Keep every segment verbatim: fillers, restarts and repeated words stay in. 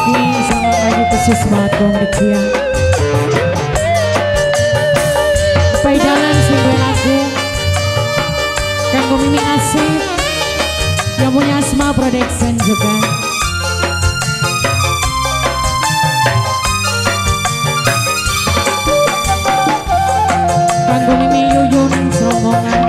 Jeki sama lagi khusus banget dong kecil. Paidalan singgung lagu kanggo Mimi Asif yang punya Asma Production juga. Kanggo Mimi Yuyun Serombongan.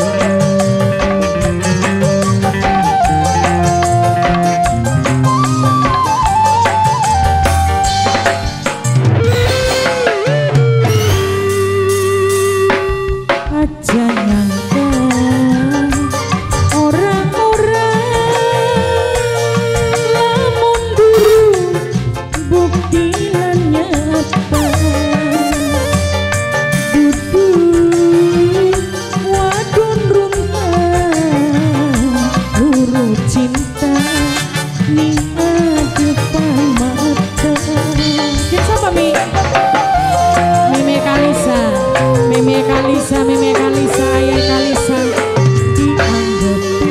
Kalisa, Meme Kalisa, Ayah Kalisa dianggepi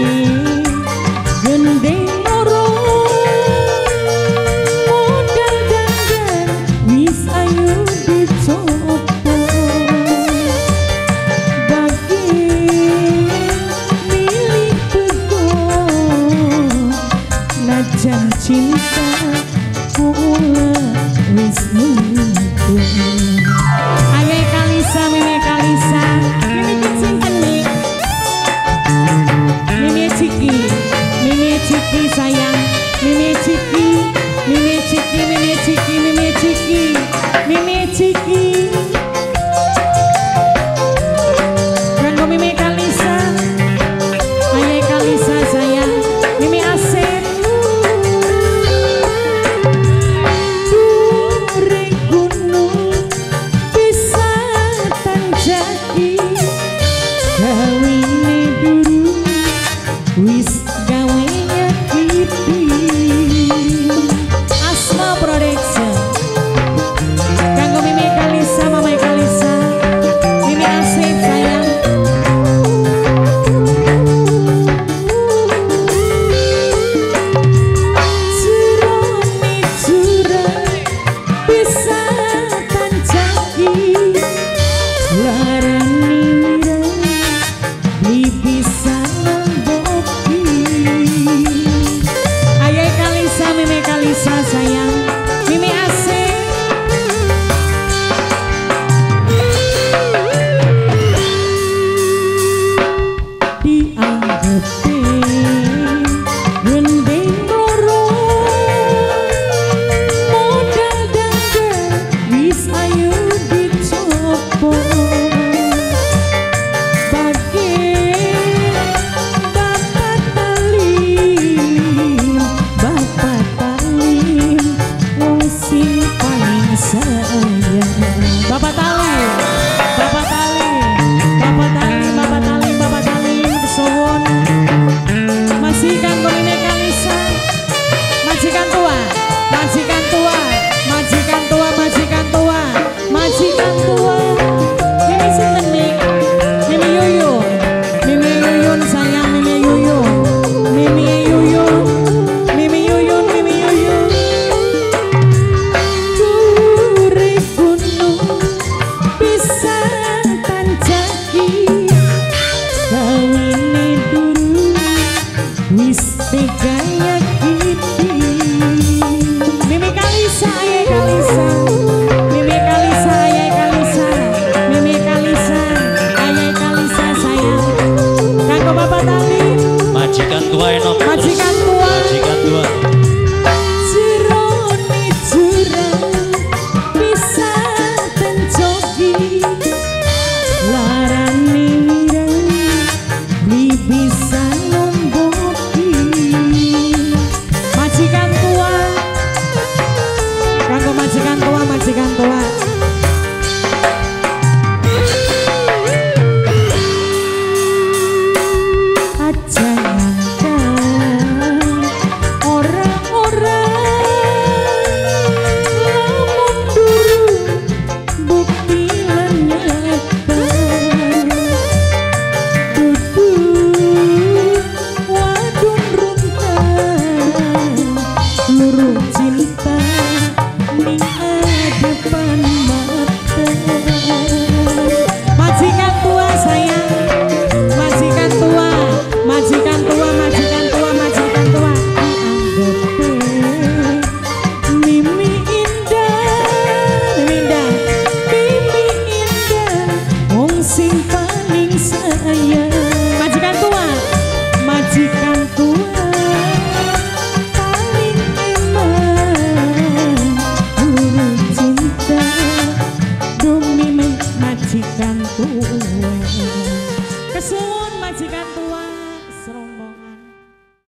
gendeng orang modal dandan wis ayu dicoba bagi milik pegon najan cinta kula wis nunggu. Ayah Kalisa, Meme Kalisa, Mimi kecinten nih. Mimi Ciki, Mimi Ciki sayang, Mimi Ciki, Mimi Ciki, Mimi Ciki, Mimi Ciki, Mimi Ciki. Kanggo Mimi Kalisa, Ayah Kalisa sayang, Mimi Asep. Wis gawe nyakiti Asma Production kanggo Mimi Kalisa, Mama Kalisa, Mimi Asif sayang. Jerone curang bisa tancaki larani wirang li bisa Meme Kalisa sayang, Mimi Asif. Dianggepi gendeng orang modal dandan wis ayu dicoba bagi bapak talim bapak paling sayang. Bapak Tali, Bapak Tali, Bapak Tali, Bapak Tali, Bapak Tali, kesuwun. Masih kanggo Meme Kalisa, majikan tua, majikan tua, majikan tua, majikan tua, majikan tua. Mimi sinten nih? Mimi Yuyun, Mimi Yuyun sayang, Mimi Yuyun, Mimi Yuyun, Mimi Yuyun, Mimi Yuyun. Wis tega nyakiti Mimi Kalisa, Ayah Kalisa.